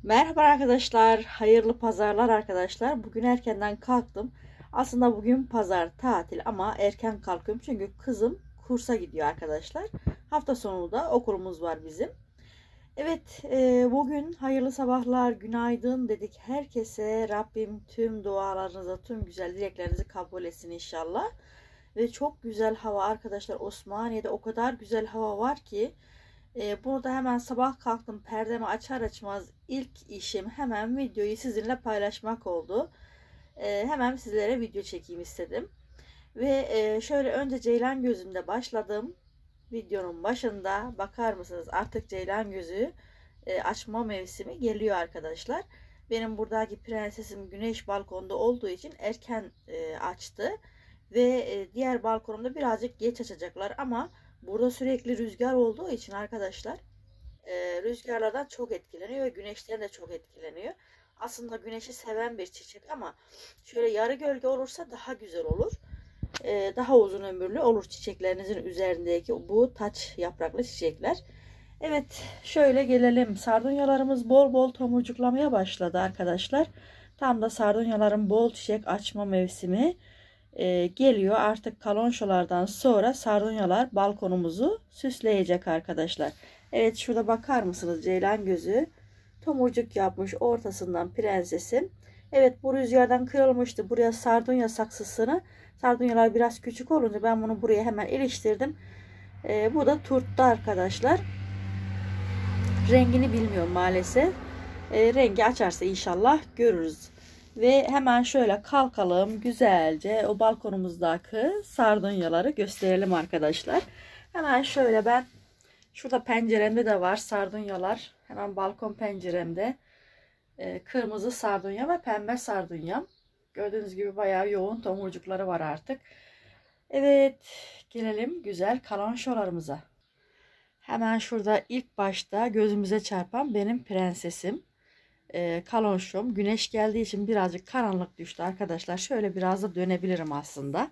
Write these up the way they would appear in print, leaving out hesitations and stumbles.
Merhaba arkadaşlar, hayırlı pazarlar arkadaşlar. Bugün erkenden kalktım. Aslında bugün pazar tatil ama erken kalkıyorum çünkü kızım kursa gidiyor arkadaşlar. Hafta sonu da okulumuz var bizim. Evet, bugün hayırlı sabahlar, günaydın dedik herkese. Rabbim tüm dualarınızı, tüm güzel dileklerinizi kabul etsin inşallah. Ve çok güzel hava arkadaşlar. Osmaniye'de o kadar güzel hava var ki. Burada hemen sabah kalktım, perdemi açar açmaz ilk işim hemen videoyu sizinle paylaşmak oldu. Hemen sizlere video çekeyim istedim. Ve şöyle önce Ceylan gözümde başladım. Videonun başında bakar mısınız, artık Ceylan gözü açma mevsimi geliyor arkadaşlar. Benim buradaki prensesim güneş balkonda olduğu için erken açtı. Ve diğer balkonumda birazcık geç açacaklar ama burada sürekli rüzgar olduğu için arkadaşlar rüzgarlardan çok etkileniyor ve güneşten de çok etkileniyor. Aslında güneşi seven bir çiçek ama şöyle yarı gölge olursa daha güzel olur. Daha uzun ömürlü olur çiçeklerinizin üzerindeki bu taç yapraklı çiçekler. Evet, şöyle gelelim. Sardunyalarımız bol bol tomurcuklamaya başladı arkadaşlar. Tam da sardunyaların bol çiçek açma mevsimi geliyor. Artık kalonşolardan sonra sardunyalar balkonumuzu süsleyecek arkadaşlar. Evet, şurada bakar mısınız, ceylan gözü tomurcuk yapmış ortasından prensesim. Evet, bu rüzgardan kırılmıştı. Buraya sardunya saksısını, sardunyalar biraz küçük olunca ben bunu buraya hemen iliştirdim. Bu da turttu arkadaşlar. Rengini bilmiyorum maalesef. Rengi açarsa inşallah görürüz. Ve hemen şöyle kalkalım, güzelce o balkonumuzdaki sardunyaları gösterelim arkadaşlar. Hemen şöyle, ben şurada penceremde de var sardunyalar. Hemen balkon penceremde kırmızı sardunya ve pembe sardunya. Gördüğünüz gibi bayağı yoğun tomurcukları var artık. Evet, gelelim güzel kalanşolarımıza. Hemen şurada ilk başta gözümüze çarpan benim prensesim. Kalonşom. Güneş geldiği için birazcık karanlık düştü arkadaşlar. Şöyle biraz da dönebilirim aslında.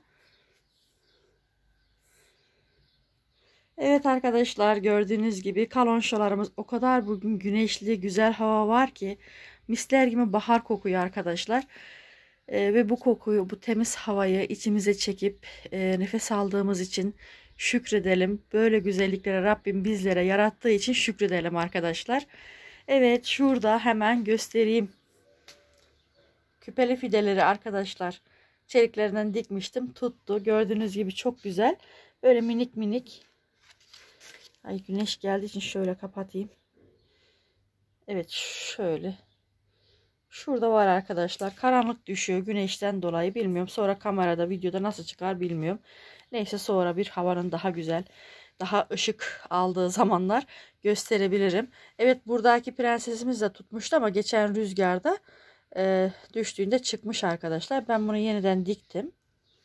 Evet arkadaşlar, gördüğünüz gibi kalonşolarımız o kadar bugün güneşli güzel hava var ki misler gibi bahar kokuyor arkadaşlar. Ve bu kokuyu, bu temiz havayı içimize çekip nefes aldığımız için şükredelim. Böyle güzelliklere Rabbim bizlere yarattığı için şükredelim arkadaşlar. Evet, şurada hemen göstereyim. Küpeli fideleri arkadaşlar, çeliklerinden dikmiştim, tuttu. Gördüğünüz gibi çok güzel. Böyle minik minik. Ay, güneş geldiği için şöyle kapatayım. Evet, şöyle. Şurada var arkadaşlar. Karanlık düşüyor güneşten dolayı, bilmiyorum. Sonra kamerada, videoda nasıl çıkar bilmiyorum. Neyse, sonra bir havanın daha güzel, daha ışık aldığı zamanlar gösterebilirim. Evet, buradaki prensesimiz de tutmuştu ama geçen rüzgarda düştüğünde çıkmış arkadaşlar. Ben bunu yeniden diktim.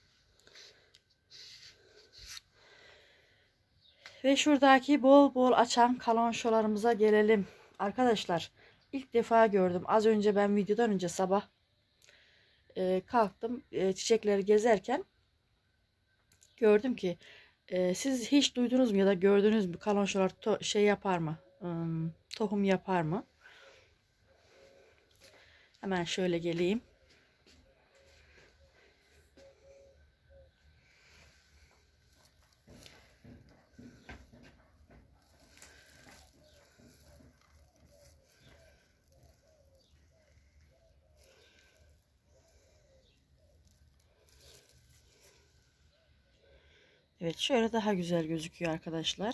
Ve şuradaki bol bol açan kalonşolarımıza gelelim. Arkadaşlar, ilk defa gördüm. Az önce ben videodan önce sabah kalktım. Çiçekleri gezerken gördüm ki siz hiç duydunuz mu ya da gördünüz mü, kalonşolar şey yapar mı? Tohum yapar mı? Hemen şöyle geleyim. Evet, şöyle daha güzel gözüküyor arkadaşlar.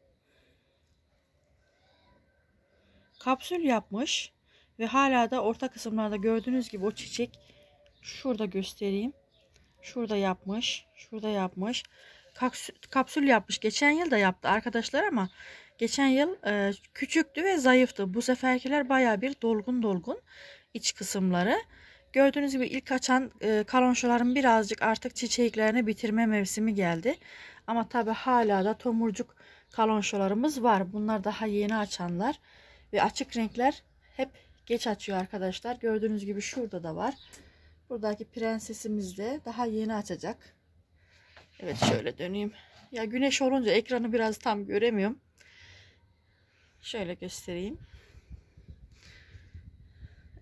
Kapsül yapmış ve hala da orta kısımlarda gördüğünüz gibi o çiçek, şurada göstereyim. Şurada yapmış, şurada yapmış. Kapsül yapmış. Geçen yıl da yaptı arkadaşlar ama geçen yıl küçüktü ve zayıftı. Bu seferkiler baya bir dolgun dolgun iç kısımları. Gördüğünüz gibi ilk açan kalonşoların birazcık artık çiçeklerini bitirme mevsimi geldi. Ama tabi hala da tomurcuk kalonşolarımız var. Bunlar daha yeni açanlar ve açık renkler hep geç açıyor arkadaşlar. Gördüğünüz gibi şurada da var. Buradaki prensesimiz de daha yeni açacak. Evet, şöyle döneyim. Ya, güneş olunca ekranı biraz tam göremiyorum. Şöyle göstereyim.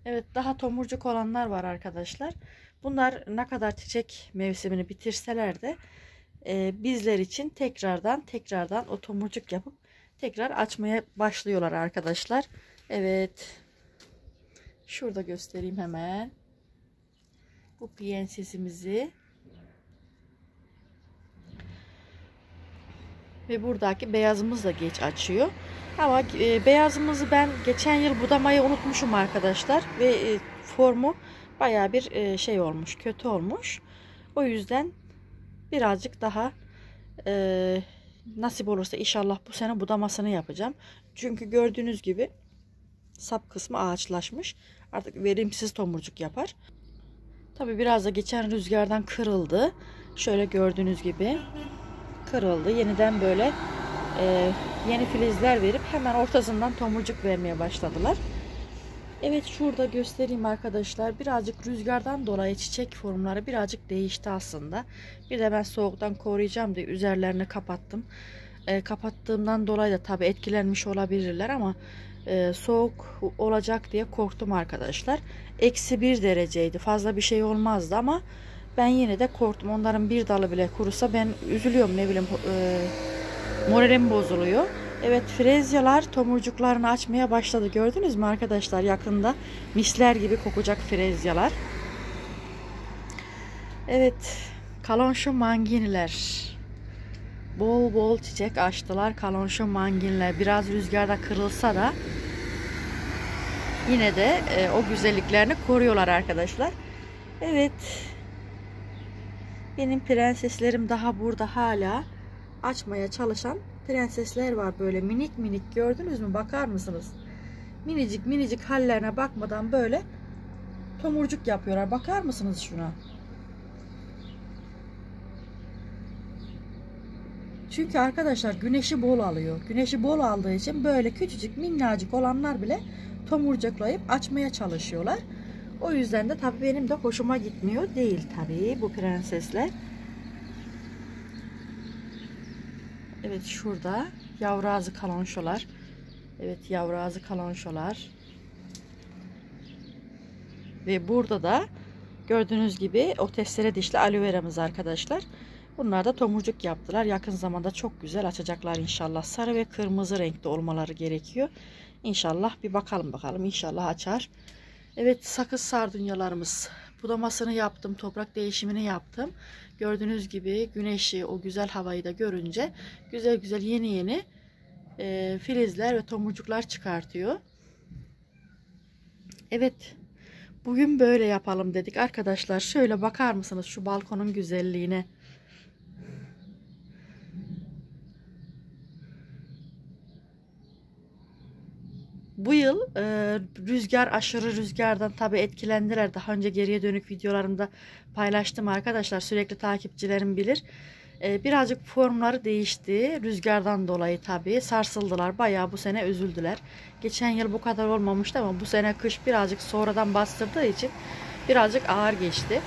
Evet, daha tomurcuk olanlar var arkadaşlar. Bunlar ne kadar çiçek mevsimini bitirseler de bizler için tekrardan o tomurcuk yapıp tekrar açmaya başlıyorlar arkadaşlar. Evet. Şurada göstereyim hemen. Bu prensesimizi. Ve buradaki beyazımız da geç açıyor. Ama beyazımızı ben geçen yıl budamayı unutmuşum arkadaşlar. Ve formu baya bir şey olmuş. Kötü olmuş. O yüzden birazcık daha nasip olursa inşallah bu sene budamasını yapacağım. Çünkü gördüğünüz gibi sap kısmı ağaçlaşmış. Artık verimsiz tomurcuk yapar. Tabi biraz da geçen rüzgardan kırıldı. Şöyle gördüğünüz gibi kırıldı. Yeniden böyle yeni filizler verip hemen ortasından tomurcuk vermeye başladılar. Evet, şurada göstereyim arkadaşlar. Birazcık rüzgardan dolayı çiçek formları birazcık değişti aslında. Bir de ben soğuktan koruyacağım diye üzerlerini kapattım. Kapattığımdan dolayı da tabi etkilenmiş olabilirler ama soğuk olacak diye korktum arkadaşlar. -1 dereceydi. Fazla bir şey olmazdı ama ben yine de korktum. Onların bir dalı bile kurusa ben üzülüyorum, ne bileyim, moralim bozuluyor. Evet, frezyalar tomurcuklarını açmaya başladı. Gördünüz mü arkadaşlar, yakında misler gibi kokacak frezyalar. Evet, kalonşo manginiler bol bol çiçek açtılar. Kalonşo manginiler biraz rüzgarda kırılsa da yine de o güzelliklerini koruyorlar arkadaşlar. Evet, benim prenseslerim daha burada hala açmaya çalışan prensesler var, böyle minik minik, gördünüz mü, bakar mısınız? Minicik minicik hallerine bakmadan böyle tomurcuk yapıyorlar, bakar mısınız şuna? Çünkü arkadaşlar güneşi bol alıyor. Güneşi bol aldığı için böyle küçücük minnacık olanlar bile tomurcuklayıp açmaya çalışıyorlar. O yüzden de tabii benim de hoşuma gitmiyor değil tabii bu prensesler. Evet, şurada yavru ağzı kalonşolar. Evet, yavru ağzı kalonşolar. Ve burada da gördüğünüz gibi o testere dişli aloe veramız arkadaşlar. Bunlar da tomurcuk yaptılar. Yakın zamanda çok güzel açacaklar inşallah. Sarı ve kırmızı renkte olmaları gerekiyor. İnşallah bir bakalım inşallah açar. Evet, sakız sardunyalarımız. Budamasını yaptım. Toprak değişimini yaptım. Gördüğünüz gibi güneşi, o güzel havayı da görünce güzel güzel yeni filizler ve tomurcuklar çıkartıyor. Evet, bugün böyle yapalım dedik arkadaşlar. Şöyle bakar mısınız şu balkonun güzelliğine? Bu yıl aşırı rüzgardan tabi etkilendiler. Daha önce geriye dönük videolarımda paylaştım arkadaşlar. Sürekli takipçilerim bilir. Birazcık formları değişti. Rüzgardan dolayı tabi sarsıldılar. Bayağı bu sene üzüldüler. Geçen yıl bu kadar olmamıştı ama bu sene kış birazcık sonradan bastırdığı için birazcık ağır geçti.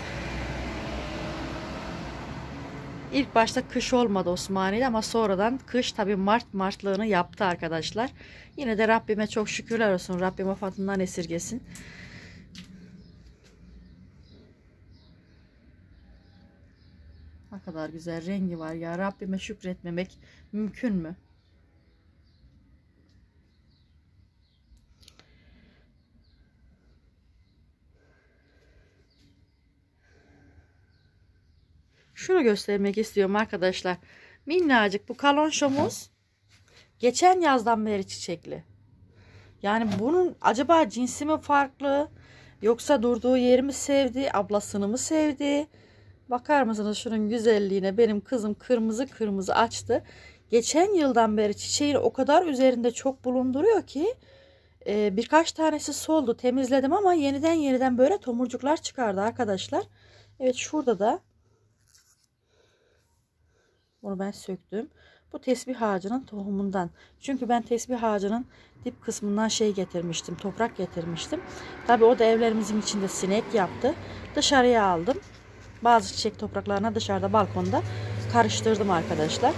İlk başta kış olmadı Osmaniye'de ama sonradan kış tabi Martlığını yaptı arkadaşlar. Yine de Rabbime çok şükürler olsun. Rabbim afatından esirgesin. Ne kadar güzel rengi var ya. Rabbime şükretmemek mümkün mü? Şunu göstermek istiyorum arkadaşlar. Minnacık bu kalonşomuz geçen yazdan beri çiçekli. Yani bunun acaba cinsi mi farklı? Yoksa durduğu yeri mi sevdi? Ablasını mı sevdi? Bakar mısınız şunun güzelliğine? Benim kızım kırmızı kırmızı açtı. Geçen yıldan beri çiçeğini o kadar üzerinde çok bulunduruyor ki birkaç tanesi soldu, temizledim ama yeniden böyle tomurcuklar çıkardı arkadaşlar. Evet, şurada da bunu ben söktüm. Bu tesbih ağacının tohumundan. Çünkü ben tesbih ağacının dip kısmından getirmiştim. Toprak getirmiştim. Tabi o da evlerimizin içinde sinek yaptı. Dışarıya aldım. Bazı çiçek topraklarına dışarıda balkonda karıştırdım arkadaşlar.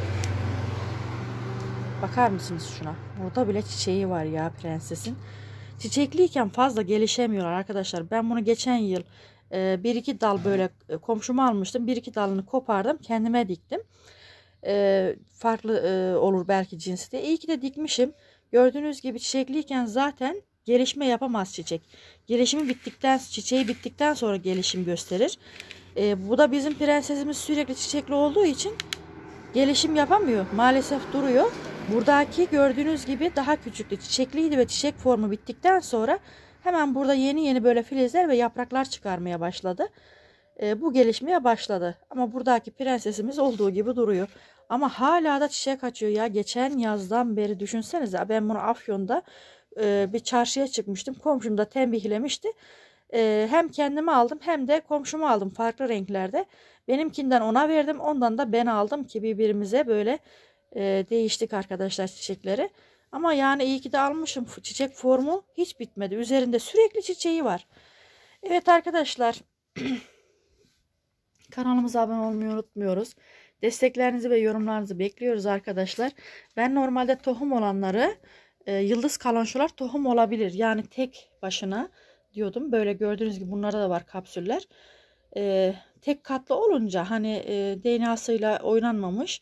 Bakar mısınız şuna? Burada bile çiçeği var ya prensesin. Çiçekliyken fazla gelişemiyorlar arkadaşlar. Ben bunu geçen yıl bir iki dal böyle komşuma almıştım. Bir iki dalını kopardım, kendime diktim. Farklı olur belki cinsi de. İyi ki de dikmişim. Gördüğünüz gibi çiçekliyken zaten gelişme yapamaz çiçek. Çiçeği bittikten sonra gelişim gösterir. Bu da bizim prensesimiz sürekli çiçekli olduğu için gelişim yapamıyor. Maalesef duruyor. Buradaki gördüğünüz gibi daha küçüktü. Çiçekliydi ve çiçek formu bittikten sonra hemen burada yeni yeni böyle filizler ve yapraklar çıkarmaya başladı. Bu gelişmeye başladı. Ama buradaki prensesimiz olduğu gibi duruyor. Ama hala da çiçek açıyor ya. Geçen yazdan beri düşünsenize, ben bunu Afyon'da bir çarşıya çıkmıştım. Komşum da tembihlemişti. Hem kendime aldım hem de komşuma aldım farklı renklerde. Benimkinden ona verdim, ondan da ben aldım ki birbirimize böyle değiştik arkadaşlar çiçekleri. Ama yani iyi ki de almışım. Çiçek formu hiç bitmedi. Üzerinde sürekli çiçeği var. Evet arkadaşlar. Kanalımıza abone olmayı unutmuyoruz. Desteklerinizi ve yorumlarınızı bekliyoruz arkadaşlar. Ben normalde tohum olanları yıldız kalonşolar tohum olabilir. Yani tek başına diyordum. Böyle gördüğünüz gibi bunlarda da var kapsüller. Tek katlı olunca hani DNA'sıyla oynanmamış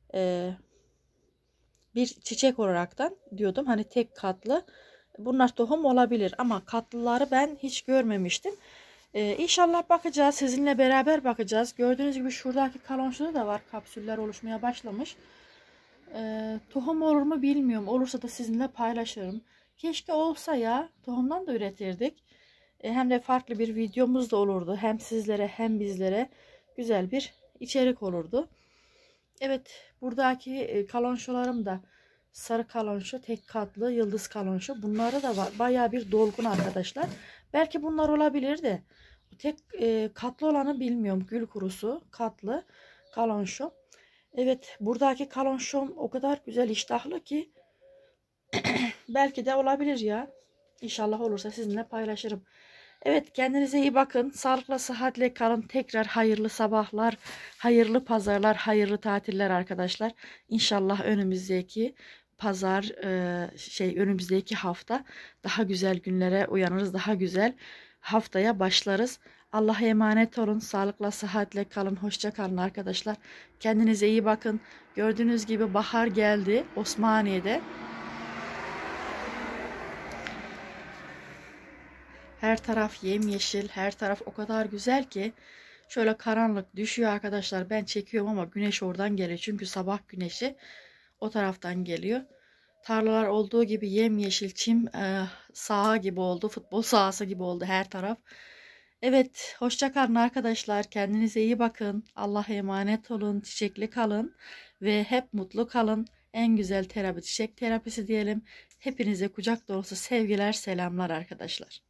bir çiçek olaraktan diyordum. Hani tek katlı bunlar tohum olabilir ama katlıları ben hiç görmemiştim. İnşallah bakacağız. Sizinle beraber bakacağız. Gördüğünüz gibi şuradaki kalonşuda da var. Kapsüller oluşmaya başlamış. Tohum olur mu bilmiyorum. Olursa da sizinle paylaşırım. Keşke olsa ya. Tohumdan da üretirdik. Hem de farklı bir videomuz da olurdu. Hem sizlere hem bizlere güzel bir içerik olurdu. Evet, buradaki kalonşolarım da sarı kalonşo, tek katlı, yıldız kalonşo. Bunları da var. Bayağı bir dolgun arkadaşlar. Belki bunlar olabilir de. Tek katlı olanı bilmiyorum. Gül kurusu katlı kalonşo. Evet, buradaki kalonşom o kadar güzel iştahlı ki belki de olabilir ya. İnşallah olursa sizinle paylaşırım. Evet, kendinize iyi bakın. Sağlıkla, sıhhatle kalın. Tekrar hayırlı sabahlar, hayırlı pazarlar, hayırlı tatiller arkadaşlar. İnşallah önümüzdeki pazar önümüzdeki hafta daha güzel günlere uyanırız. Daha güzel haftaya başlarız. Allah'a emanet olun. Sağlıkla, sıhhatle kalın. Hoşça kalın arkadaşlar. Kendinize iyi bakın. Gördüğünüz gibi bahar geldi Osmaniye'de. Her taraf yemyeşil, her taraf o kadar güzel ki şöyle karanlık düşüyor arkadaşlar. Ben çekiyorum ama güneş oradan geliyor. Çünkü sabah güneşi o taraftan geliyor. Tarlalar olduğu gibi yemyeşil, çim saha gibi oldu. Futbol sahası gibi oldu her taraf. Evet, hoşça kalın arkadaşlar. Kendinize iyi bakın. Allah'a emanet olun. Çiçekli kalın ve hep mutlu kalın. En güzel terapi çiçek terapisi diyelim. Hepinize kucak dolusu sevgiler, selamlar arkadaşlar.